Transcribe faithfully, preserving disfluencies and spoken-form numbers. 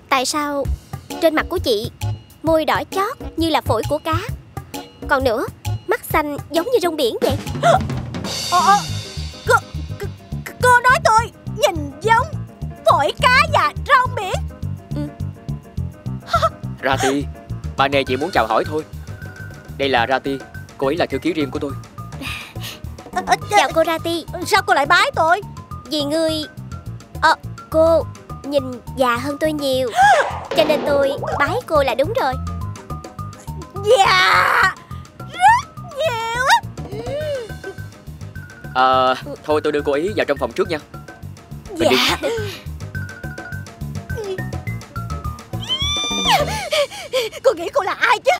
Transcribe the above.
Tại sao trên mặt của chị môi đỏ chót như là phổi của cá, còn nữa mắt xanh giống như rong biển vậy? Ờ, ờ, cô, cô, cô nói tôi nhìn giống phổi cá và rong biển. Ừ. Rati, bà này chỉ muốn chào hỏi thôi. Đây là Rati, cô ấy là thư ký riêng của tôi. à, à, Chào cô Rati. Sao cô lại bái tôi? Vì người Ờ, cô nhìn già hơn tôi nhiều, cho nên tôi bái cô là đúng rồi. Dạ, rất nhiều á. À, thôi tôi đưa cô ấy vào trong phòng trước nha. Mình Dạ. đi. Cô nghĩ cô là ai chứ?